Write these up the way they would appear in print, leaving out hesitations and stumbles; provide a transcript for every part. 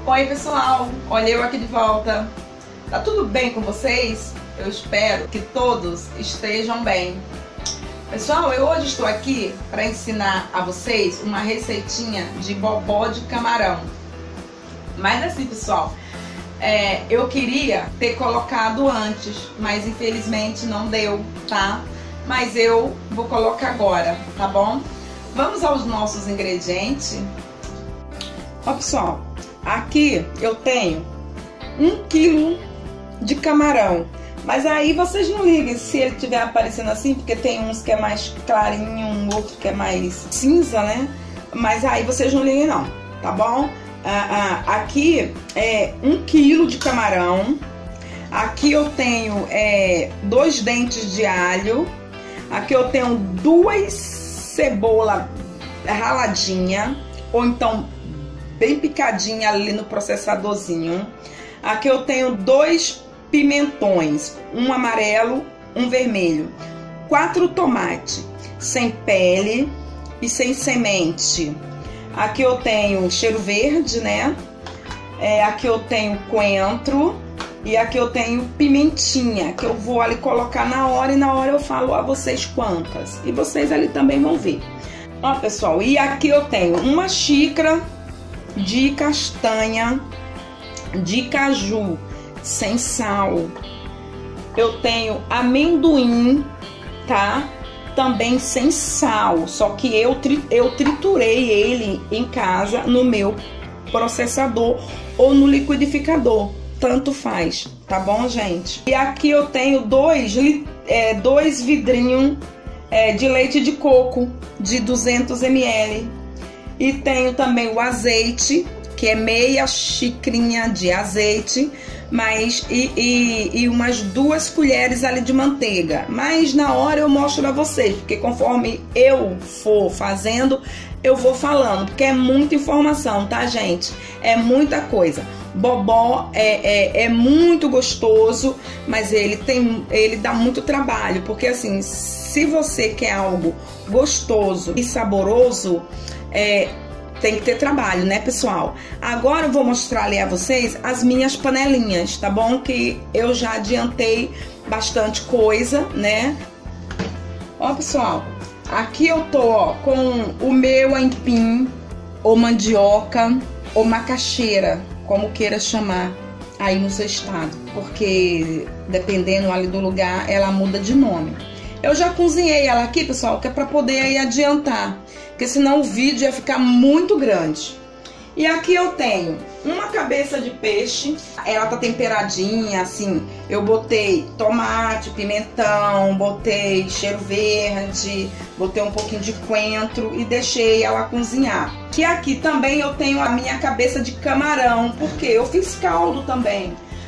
Oi pessoal, olha eu aqui de volta. Tá tudo bem com vocês? Eu espero que todos estejam bem. Pessoal, eu hoje estou aqui para ensinar a vocês uma receitinha de bobó de camarão. Mas assim pessoal, eu queria ter colocado antes, mas infelizmente não deu, tá? Mas eu vou colocar agora, tá bom? Vamos aos nossos ingredientes. Ó pessoal, aqui eu tenho 1 quilo de camarão. Mas aí vocês não liguem se ele estiver aparecendo assim, porque tem uns que é mais clarinho, um outro que é mais cinza, né? Mas aí vocês não liguem não, tá bom? Aqui é 1 quilo de camarão. Aqui eu tenho 2 dentes de alho. Aqui eu tenho 2 cebolas raladinha, ou então bem picadinha ali no processadorzinho. Aqui eu tenho 2 pimentões, um amarelo, um vermelho, 4 tomates sem pele e sem semente. Aqui eu tenho cheiro verde, né? Aqui eu tenho coentro e aqui eu tenho pimentinha, que eu vou ali colocar na hora e na hora eu falo a vocês quantas. E vocês ali também vão ver. Ó, pessoal, e aqui eu tenho 1 xícara de castanha de caju sem sal. Eu tenho amendoim, tá? Também sem sal, só que eu triturei ele em casa no meu processador ou no liquidificador, tanto faz, tá bom, gente? E aqui eu tenho 2 vidrinhos de leite de coco de 200 ml. E tenho também o azeite, que é meia xicrinha de azeite, e umas 2 colheres ali de manteiga. Mas na hora eu mostro a vocês, porque conforme eu for fazendo, eu vou falando, porque é muita informação, tá, gente? É muita coisa. Bobó é muito gostoso, mas ele dá muito trabalho, porque assim, se você quer algo gostoso e saboroso, tem que ter trabalho, né, pessoal? Agora eu vou mostrar ali a vocês as minhas panelinhas, tá bom? Que eu já adiantei bastante coisa, né? Ó, pessoal, aqui eu tô, ó, com o meu aipim, ou mandioca, ou macaxeira, como queira chamar aí no seu estado, porque dependendo ali do lugar, ela muda de nome. Eu já cozinhei ela aqui, pessoal, que é pra poder aí adiantar, porque senão o vídeo ia ficar muito grande. E aqui eu tenho uma cabeça de peixe, ela tá temperadinha, assim, eu botei tomate, pimentão, botei cheiro verde, botei um pouquinho de coentro e deixei ela cozinhar. Que aqui também eu tenho a minha cabeça de camarão, porque eu fiz caldo também,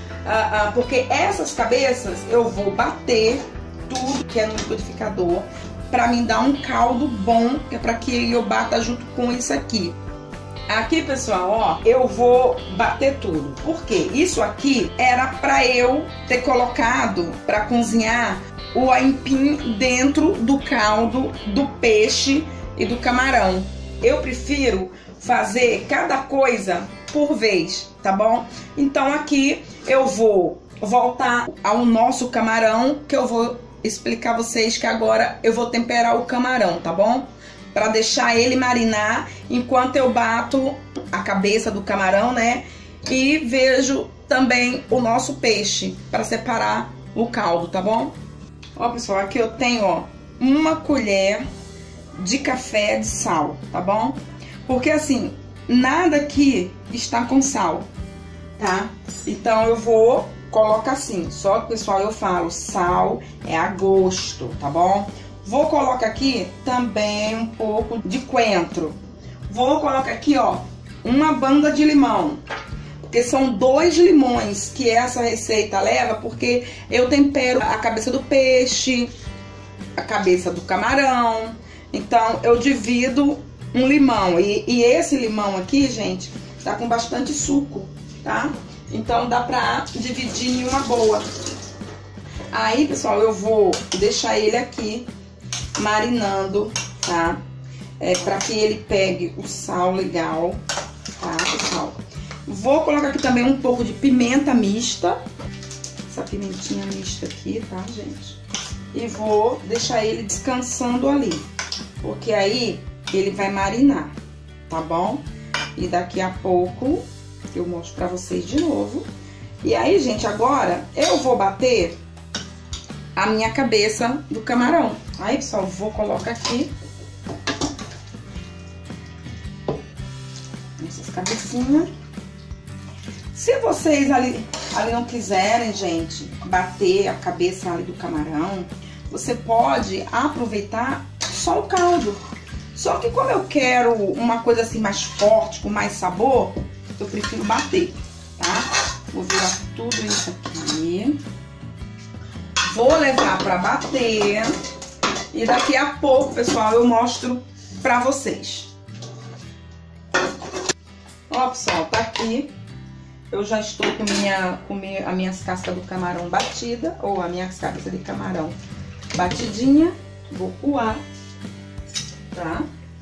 porque essas cabeças eu vou bater tudo que é no liquidificador, pra mim dar um caldo bom, que é pra que eu bata junto com isso aqui. Aqui, pessoal, ó, eu vou bater tudo. Por quê? Isso aqui era pra eu ter colocado pra cozinhar o aipim dentro do caldo do peixe e do camarão. Eu prefiro fazer cada coisa por vez, tá bom? Então aqui eu vou voltar ao nosso camarão, que eu vou explicar a vocês que agora eu vou temperar o camarão, tá bom? Para deixar ele marinar enquanto eu bato a cabeça do camarão, né? E vejo também o nosso peixe para separar o caldo, tá bom? Ó, pessoal, aqui eu tenho, ó, 1 colher de café de sal, tá bom? Porque assim, nada aqui está com sal, tá? Então eu vou colocar assim, só que, pessoal, eu falo, sal é a gosto, tá bom? Vou colocar aqui também um pouco de coentro. Vou colocar aqui, ó, 1 banda de limão, porque são 2 limões que essa receita leva, porque eu tempero a cabeça do peixe, a cabeça do camarão, então eu divido um limão. E esse limão aqui, gente, tá com bastante suco, tá? Então dá pra dividir em uma boa. Aí, pessoal, eu vou deixar ele aqui marinando, tá? Pra que ele pegue o sal legal, tá, pessoal? Vou colocar aqui também um pouco de pimenta mista. Essa pimentinha mista aqui, tá, gente? E vou deixar ele descansando ali, porque aí ele vai marinar, tá bom? E daqui a pouco eu mostro pra vocês de novo. E aí, gente, agora eu vou bater a minha cabeça do camarão. Aí, pessoal, vou colocar aqui essas cabecinhas. Se vocês ali não quiserem, gente, bater a cabeça ali do camarão, você pode aproveitar só o caldo. Só que como eu quero uma coisa assim mais forte, com mais sabor, eu prefiro bater, tá? Vou virar tudo isso aqui. Vou levar pra bater. E daqui a pouco, pessoal, eu mostro pra vocês. Ó, pessoal, tá aqui. Eu já estou com as minhas cascas do camarão batida, ou as minhas cascas de camarão batidinha. Vou coar, tá?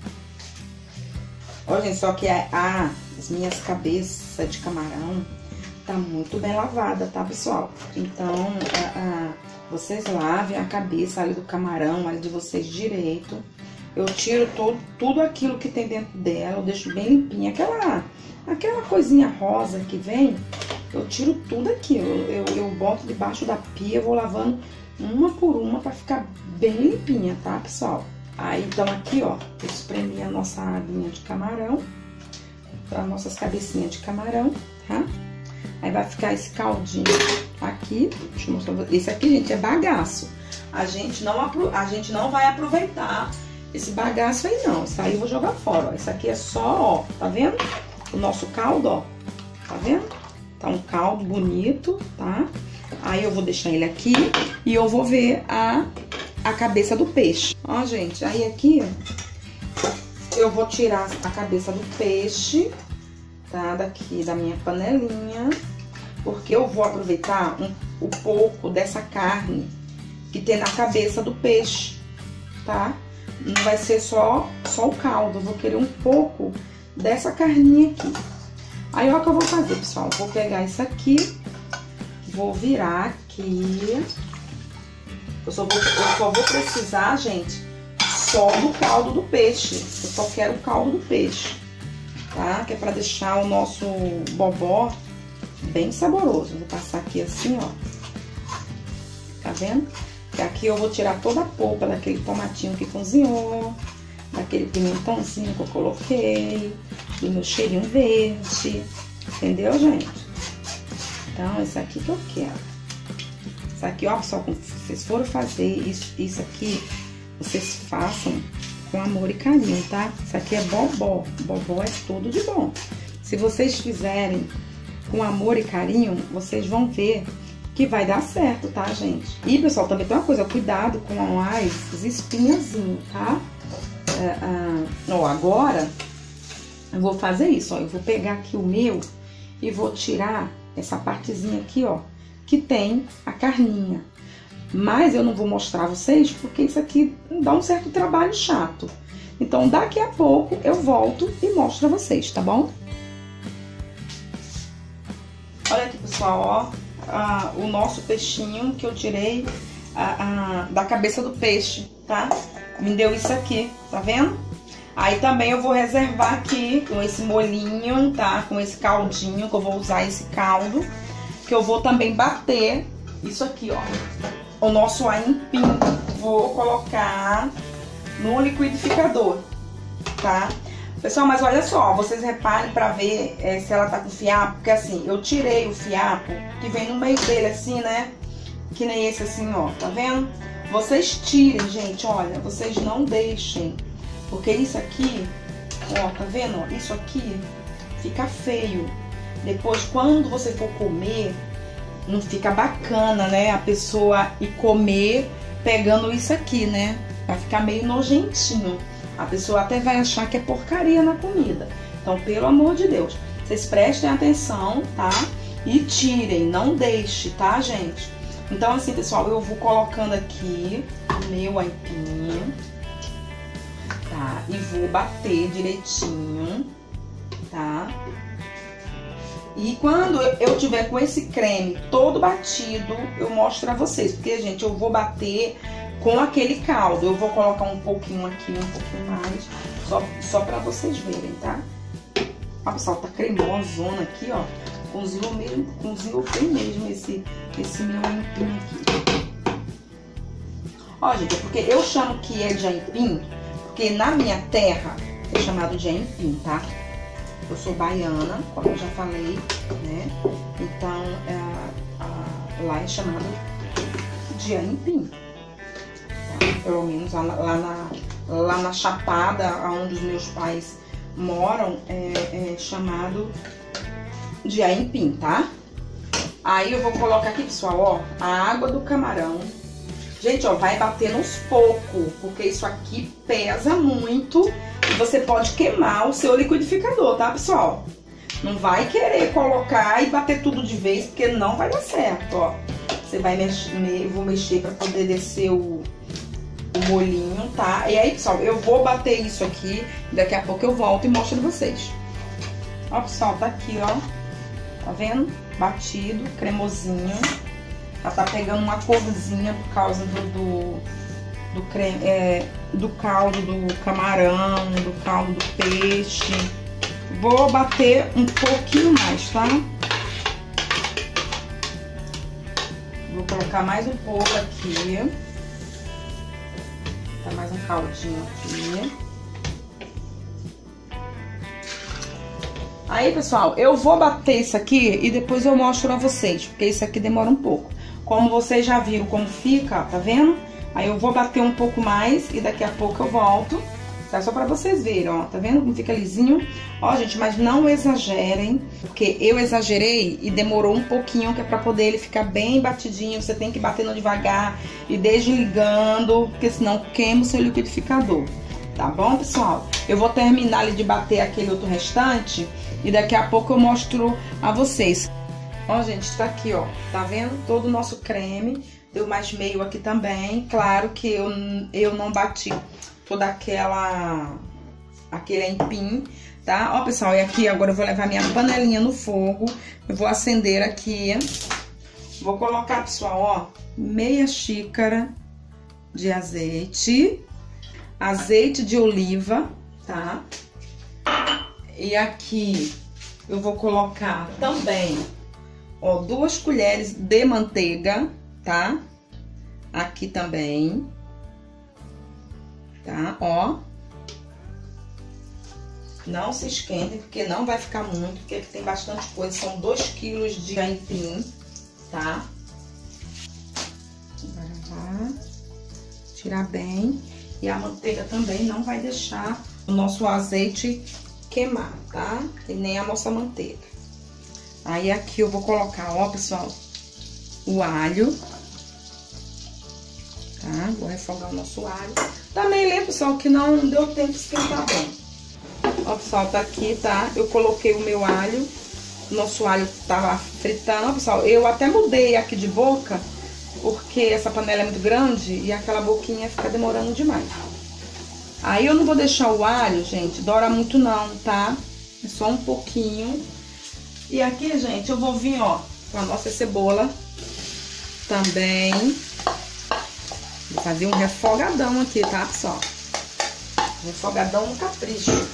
Ó, gente, só que as minhas cabeças de camarão tá muito bem lavada, tá, pessoal? Então, vocês lavem a cabeça ali do camarão, ali de vocês direito. Eu tiro tudo aquilo que tem dentro dela, eu deixo bem limpinha. Aquela coisinha rosa que vem, eu tiro tudo aquilo. Eu boto debaixo da pia, vou lavando uma por uma pra ficar bem limpinha, tá, pessoal? Aí, então, aqui, ó, eu espremi a nossa aguinha de camarão, as nossas cabecinhas de camarão, tá? Aí vai ficar esse caldinho aqui. Deixa eu mostrar pra vocês. Esse aqui, gente, é bagaço. A gente não vai aproveitar esse bagaço aí, não. Isso aí eu vou jogar fora, ó. Isso aqui é só, ó, tá vendo? O nosso caldo, ó, tá vendo? Tá um caldo bonito, tá? Aí eu vou deixar ele aqui e eu vou ver a cabeça do peixe. Ó, gente, aí aqui eu vou tirar a cabeça do peixe, tá? Daqui da minha panelinha, porque eu vou aproveitar um pouco dessa carne que tem na cabeça do peixe, tá? Não vai ser só o caldo, eu vou querer um pouco dessa carninha aqui. Aí, ó, o que eu vou fazer, pessoal? Vou pegar isso aqui, vou virar aqui. Eu só vou precisar, gente, só do caldo do peixe. Eu só quero o caldo do peixe, tá? Que é pra deixar o nosso bobó bem saboroso. Vou passar aqui assim, ó. Tá vendo? E aqui eu vou tirar toda a polpa daquele tomatinho que cozinhou, daquele pimentãozinho que eu coloquei, do meu cheirinho verde, entendeu, gente? Então, esse aqui que eu quero. Isso aqui, ó, pessoal, quando vocês forem fazer isso aqui, vocês façam com amor e carinho, tá? Isso aqui é bobó. Bobó é tudo de bom. Se vocês fizerem com amor e carinho, vocês vão ver que vai dar certo, tá, gente? E, pessoal, também tem uma coisa, cuidado com as espinhazinhas, tá? Ó, agora eu vou fazer isso, ó. Eu vou pegar aqui o meu e vou tirar essa partezinha aqui, ó, que tem a carninha. Mas eu não vou mostrar a vocês porque isso aqui dá um certo trabalho chato. Então, daqui a pouco eu volto e mostro a vocês, tá bom? Olha aqui, pessoal, ó. O nosso peixinho que eu tirei da cabeça do peixe, tá? Me deu isso aqui, tá vendo? Aí também eu vou reservar aqui com esse molhinho, tá? Com esse caldinho, que eu vou usar esse caldo, que eu vou também bater isso aqui, ó. O nosso aipim, vou colocar no liquidificador, tá? Pessoal, mas olha só, vocês reparem pra ver se ela tá com fiapo, porque assim, eu tirei o fiapo que vem no meio dele assim, né? Que nem esse assim, ó, tá vendo? Vocês tirem, gente, olha, vocês não deixem, porque isso aqui, ó, tá vendo? Ó, isso aqui fica feio. Depois, quando você for comer, não fica bacana, né? A pessoa ir comer pegando isso aqui, né? Vai ficar meio nojentinho. A pessoa até vai achar que é porcaria na comida. Então, pelo amor de Deus, vocês prestem atenção, tá? E tirem, não deixe, tá, gente? Então, assim, pessoal, eu vou colocando aqui o meu aipim, tá? E vou bater direitinho, tá? E quando eu tiver com esse creme todo batido, eu mostro pra vocês. Porque, gente, eu vou bater com aquele caldo. Eu vou colocar um pouquinho aqui, um pouquinho mais, só pra vocês verem, tá? Ó, pessoal, tá cremosona aqui, ó. Cozinhou bem mesmo esse meu aipim aqui. Ó, gente, é porque eu chamo que é de aipim, porque na minha terra é chamado de aipim, tá? Eu sou baiana, como eu já falei, né? Então, lá é chamado de aipim. Tá? Pelo menos lá na Chapada, onde os meus pais moram, é chamado de aipim, tá? Aí eu vou colocar aqui, pessoal, ó, a água do camarão. Gente, ó, vai batendo aos poucos, porque isso aqui pesa muito e você pode queimar o seu liquidificador, tá, pessoal? Não vai querer colocar e bater tudo de vez, porque não vai dar certo, ó. Você vai mexer, vou mexer pra poder descer o molhinho, tá? E aí, pessoal, eu vou bater isso aqui, daqui a pouco eu volto e mostro pra vocês. Ó, pessoal, tá aqui, ó. Tá vendo? Batido, cremosinho. Já tá pegando uma corzinha por causa do creme, do caldo do camarão, do caldo do peixe. Vou bater um pouquinho mais, tá? Vou colocar mais um pouco aqui. Tá mais um caldinho aqui. Aí, pessoal, eu vou bater isso aqui e depois eu mostro a vocês, porque isso aqui demora um pouco. Como vocês já viram como fica, tá vendo? Aí eu vou bater um pouco mais e daqui a pouco eu volto, tá? Só pra vocês verem, ó, tá vendo como fica lisinho? Ó, gente, mas não exagerem, porque eu exagerei e demorou um pouquinho, que é pra poder ele ficar bem batidinho. Você tem que ir batendo devagar e desligando, porque senão queima o seu liquidificador. Tá bom, pessoal? Eu vou terminar ali de bater aquele outro restante e daqui a pouco eu mostro a vocês. Ó, gente, tá aqui, ó. Tá vendo? Todo o nosso creme. Deu mais meio aqui também. Claro que eu não bati toda aquele aipim, tá? Ó, pessoal, e aqui agora eu vou levar minha panelinha no fogo. Eu vou acender aqui. Vou colocar, pessoal, ó, meia xícara de azeite. Azeite de oliva, tá? E aqui eu vou colocar também, ó, 2 colheres de manteiga, tá? Aqui também, tá? Ó. Não se esquentem, porque não vai ficar muito, porque aqui tem bastante coisa. São 2 quilos de aipim, tá? Vai tirar bem. E a manteiga também não vai deixar o nosso azeite queimar, tá? E nem a nossa manteiga. Aí aqui eu vou colocar, ó, pessoal, o alho. Tá? Vou refogar o nosso alho. Também lembra, pessoal, que não deu tempo de esquentar bem. Ó, pessoal, tá aqui, tá? Eu coloquei o meu alho. O nosso alho tava fritando. Ó, pessoal, eu até mudei aqui de boca, porque essa panela é muito grande e aquela boquinha fica demorando demais. Aí eu não vou deixar o alho, gente, dourar muito não, tá? É só um pouquinho. E aqui, gente, eu vou vir, ó, com a nossa cebola também. Vou fazer um refogadão aqui, tá, pessoal? Refogadão no capricho.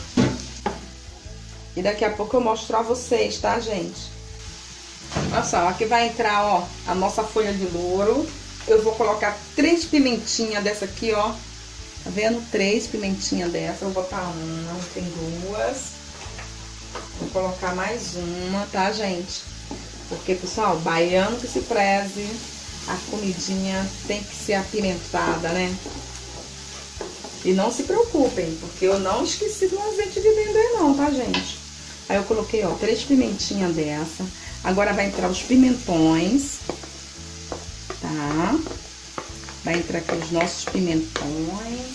E daqui a pouco eu mostro pra vocês, tá, gente? Olha só, aqui vai entrar, ó, a nossa folha de louro. Eu vou colocar 3 pimentinhas dessa aqui, ó. Tá vendo? 3 pimentinhas dessa. Eu vou botar uma, tem 2. Vou colocar mais uma, tá, gente? Porque, pessoal, baiano que se preze, a comidinha tem que ser apimentada, né? E não se preocupem, porque eu não esqueci do azeite de dendê não, tá, gente? Aí eu coloquei, ó, 3 pimentinhas dessa. Agora vai entrar os pimentões, tá? Vai entrar aqui os nossos pimentões.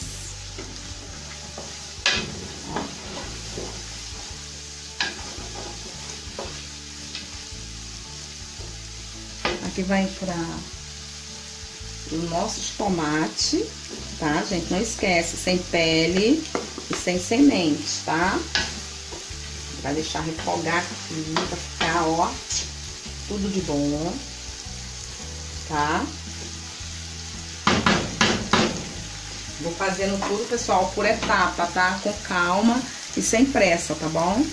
Ó. Aqui vai entrar os nossos tomates, tá, gente? Não esquece, sem pele e sem semente, tá? Vai deixar refogar aqui, pra ficar cá, ó, tudo de bom, tá? Vou fazendo tudo, pessoal, por etapa, tá? Com calma e sem pressa, tá bom?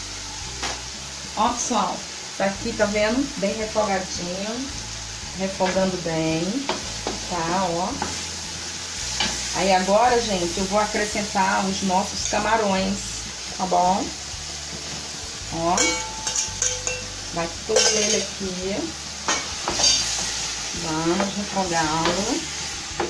Ó, pessoal, tá aqui, tá vendo? Bem refogadinho, refogando bem, tá? Ó. Aí agora, gente, eu vou acrescentar os nossos camarões, tá bom? Ó. Vai todo ele aqui. Vamos refogá-lo.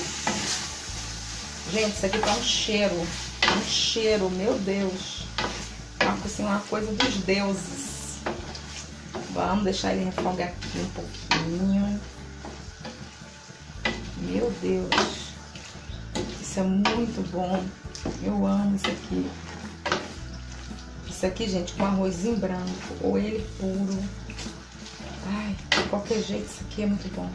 Gente, isso aqui tá um cheiro, meu Deus. Assim, uma coisa dos deuses. Vamos deixar ele refogar aqui um pouquinho. Meu Deus. Isso é muito bom. Eu amo isso aqui. Isso aqui, gente, com arrozinho branco ou ele puro. Ai, de qualquer jeito, isso aqui é muito bom.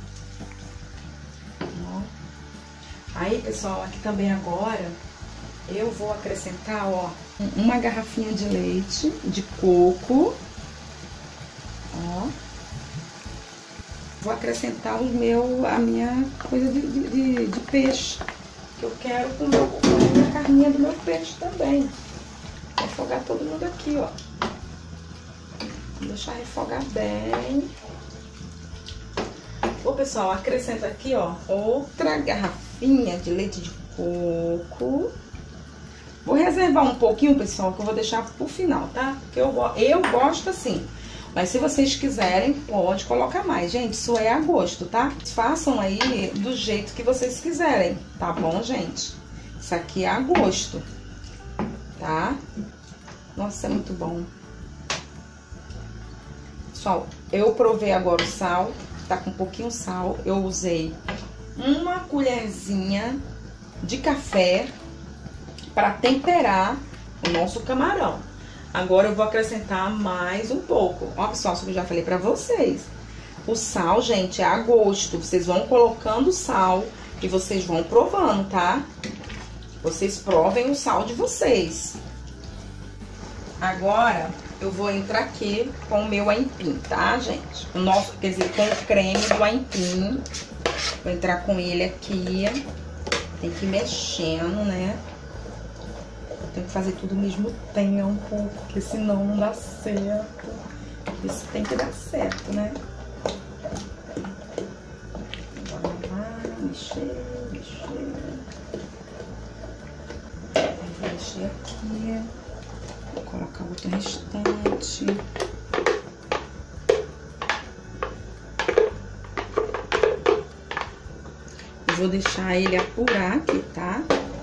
Ó. Aí, pessoal, aqui também agora eu vou acrescentar, ó, uma garrafinha de leite de coco. Ó. Vou acrescentar a minha coisa de peixe. Que eu quero com a minha carninha do meu peixe também. Vou refogar todo mundo aqui, ó. Vou deixar refogar bem. Ô, pessoal, acrescenta aqui, ó, outra garrafinha de leite de coco. Vou reservar um pouquinho, pessoal, que eu vou deixar pro final, tá? Porque eu gosto assim. Mas se vocês quiserem, pode colocar mais. Gente, isso é a gosto, tá? Façam aí do jeito que vocês quiserem, tá bom, gente? Isso aqui é a gosto, tá? Nossa, é muito bom. Pessoal, eu provei agora o sal, tá com um pouquinho sal. Eu usei uma colherzinha de café para temperar o nosso camarão. Agora eu vou acrescentar mais um pouco. Ó, pessoal, isso que eu já falei pra vocês. O sal, gente, é a gosto. Vocês vão colocando sal e vocês vão provando, tá? Vocês provem o sal de vocês. Agora eu vou entrar aqui com o meu aipim, tá, gente? O nosso, quer dizer, com o creme do aipim. Vou entrar com ele aqui. Tem que ir mexendo, né? Tem que fazer tudo ao mesmo tempo, porque senão não dá certo. Isso tem que dar certo, né? Bora lá, mexer. Vou mexer aqui. Vou colocar o outro restante. Eu vou deixar ele apurar aqui, tá?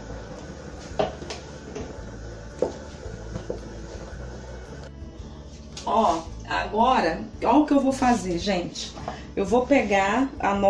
Ó, agora, ó o que eu vou fazer, gente. Eu vou pegar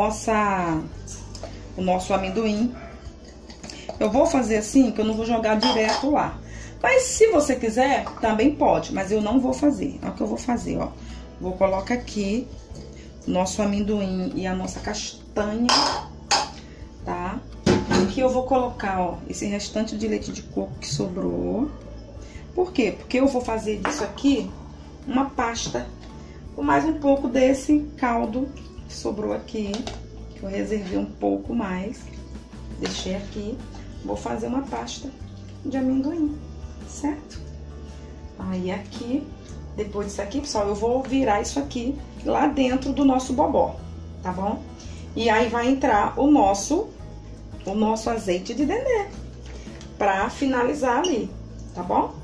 o nosso amendoim. Eu vou fazer assim, que eu não vou jogar direto lá. Mas se você quiser, também pode, mas eu não vou fazer. Olha o que eu vou fazer, ó. Vou colocar aqui o nosso amendoim e a nossa castanha, tá? Aqui eu vou colocar, ó, esse restante de leite de coco que sobrou. Por quê? Porque eu vou fazer disso aqui uma pasta com mais um pouco desse caldo que sobrou aqui, que eu reservei um pouco mais, deixei aqui. Vou fazer uma pasta de amendoim, certo? Aí aqui, depois disso aqui, pessoal, eu vou virar isso aqui lá dentro do nosso bobó, tá bom? E aí vai entrar o nosso azeite de dendê pra finalizar ali, tá bom?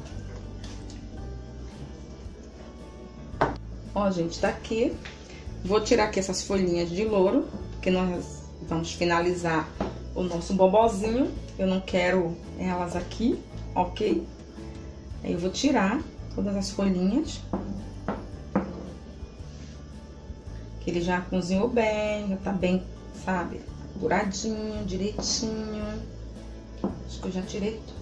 Ó, gente, tá aqui. Vou tirar aqui essas folhinhas de louro, que nós vamos finalizar o nosso bobozinho. Eu não quero elas aqui, ok? Aí eu vou tirar todas as folhinhas. Que ele já cozinhou bem, já tá bem, sabe? Douradinho, direitinho. Acho que eu já tirei tudo.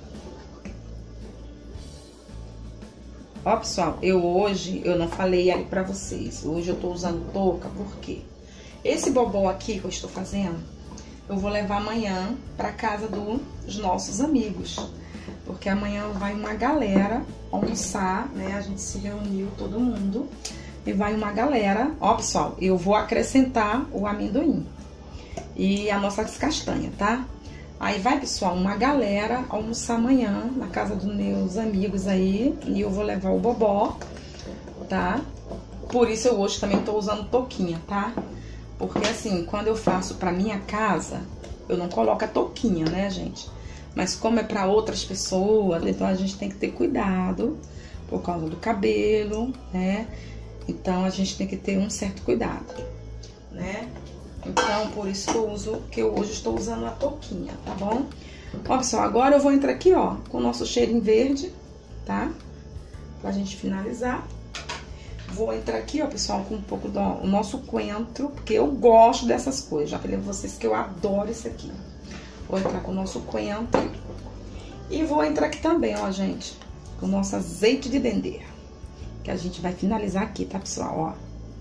Ó, pessoal, hoje eu não falei ali pra vocês. Hoje eu tô usando touca, por quê? Esse bobó aqui que eu estou fazendo, eu vou levar amanhã para casa dos nossos amigos, porque amanhã vai uma galera almoçar, né? A gente se reuniu todo mundo e vai uma galera. Ó, pessoal, eu vou acrescentar o amendoim e a nossa castanha, tá? Aí vai, pessoal, uma galera almoçar amanhã na casa dos meus amigos aí, e eu vou levar o bobó, tá? Por isso eu hoje também tô usando touquinha, tá? Porque assim, quando eu faço pra minha casa, eu não coloco a touquinha, né, gente? Mas como é pra outras pessoas, então a gente tem que ter cuidado por causa do cabelo, né? Então a gente tem que ter um certo cuidado, né? Então por isso que eu hoje estou usando a touquinha, tá bom? Ó, pessoal, agora eu vou entrar aqui, ó, com o nosso cheirinho verde, tá? Pra gente finalizar. Vou entrar aqui, ó, pessoal, com um pouco do nosso coentro, porque eu gosto dessas coisas. Já falei pra vocês que eu adoro isso aqui. Vou entrar com o nosso coentro. E vou entrar aqui também, ó, gente, com o nosso azeite de dendê. Que a gente vai finalizar aqui, tá, pessoal? Ó.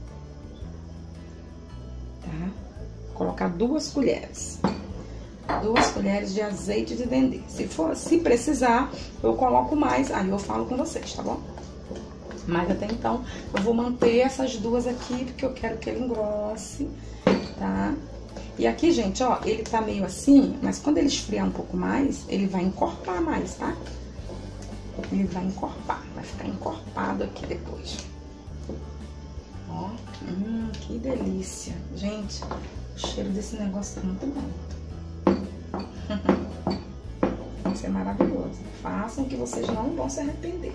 Tá? Vou colocar 2 colheres. 2 colheres de azeite de dendê. Se precisar, eu coloco mais. Aí eu falo com vocês, tá bom? Mas até então, eu vou manter essas 2 aqui, porque eu quero que ele engrosse, tá? E aqui, gente, ó, ele tá meio assim, mas quando ele esfriar um pouco mais, ele vai encorpar mais, tá? Ele vai encorpar, vai ficar encorpado aqui depois. Ó, que delícia. Gente, o cheiro desse negócio tá muito bom. Vai ser maravilhoso. Façam que vocês não vão se arrepender.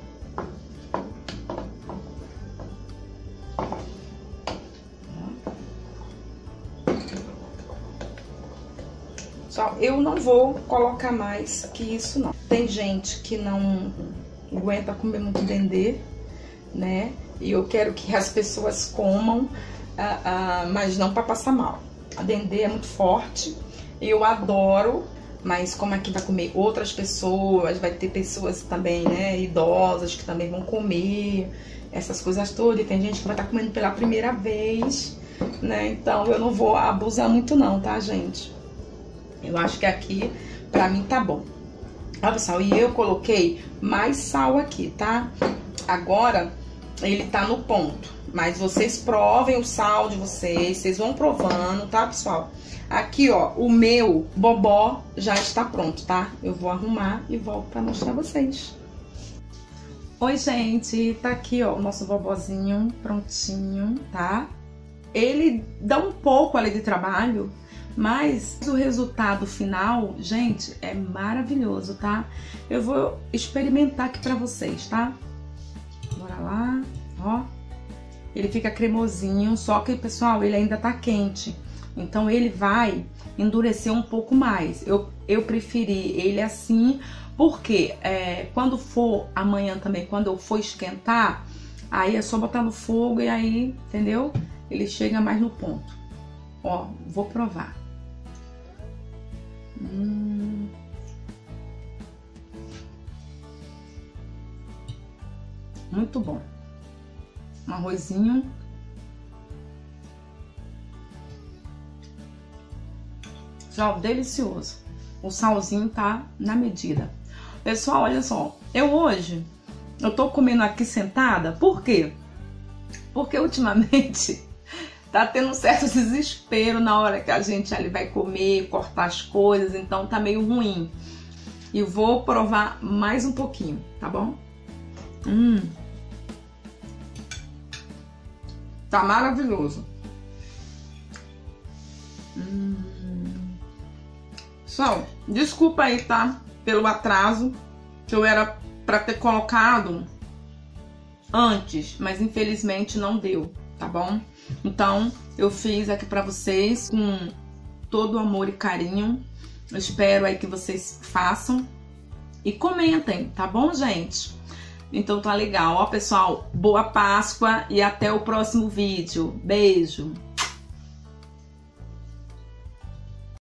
Pessoal, eu não vou colocar mais que isso, não. Tem gente que não aguenta comer muito dendê, né? E eu quero que as pessoas comam, mas não para passar mal. A dendê é muito forte, eu adoro, mas como aqui vai comer outras pessoas, vai ter pessoas também, né, idosas que também vão comer essas coisas todas. E tem gente que vai estar comendo pela primeira vez, né? Então eu não vou abusar muito não, tá, gente? Eu acho que aqui, pra mim, tá bom. Ó, pessoal, e eu coloquei mais sal aqui, tá? Agora, ele tá no ponto. Mas vocês provem o sal de vocês vão provando, tá, pessoal? Aqui, ó, o meu bobó já está pronto, tá? Eu vou arrumar e volto pra mostrar a vocês. Oi, gente, tá aqui, ó, o nosso bobozinho prontinho, tá? Ele dá um pouco ali de trabalho, mas o resultado final, gente, é maravilhoso, tá? Eu vou experimentar aqui pra vocês, tá? Bora lá, ó. Ele fica cremosinho, só que, pessoal, ele ainda tá quente. Então, ele vai endurecer um pouco mais. Eu preferi ele assim, porque quando for amanhã também, quando eu for esquentar, aí é só botar no fogo e aí, entendeu? Ele chega mais no ponto. Ó, vou provar. Muito bom. Um arrozinho. Já delicioso. O salzinho tá na medida. Pessoal, olha só. Eu tô comendo aqui sentada. Por quê? Porque ultimamente tá tendo um certo desespero na hora que a gente ali vai comer, cortar as coisas, então tá meio ruim. E vou provar mais um pouquinho, tá bom? Tá maravilhoso. Pessoal, desculpa aí, tá? Pelo atraso, que eu era pra ter colocado antes, mas infelizmente não deu, tá bom? Então, eu fiz aqui pra vocês com todo o amor e carinho. Eu espero aí que vocês façam e comentem, tá bom, gente? Então tá legal. Ó, pessoal, boa Páscoa e até o próximo vídeo. Beijo!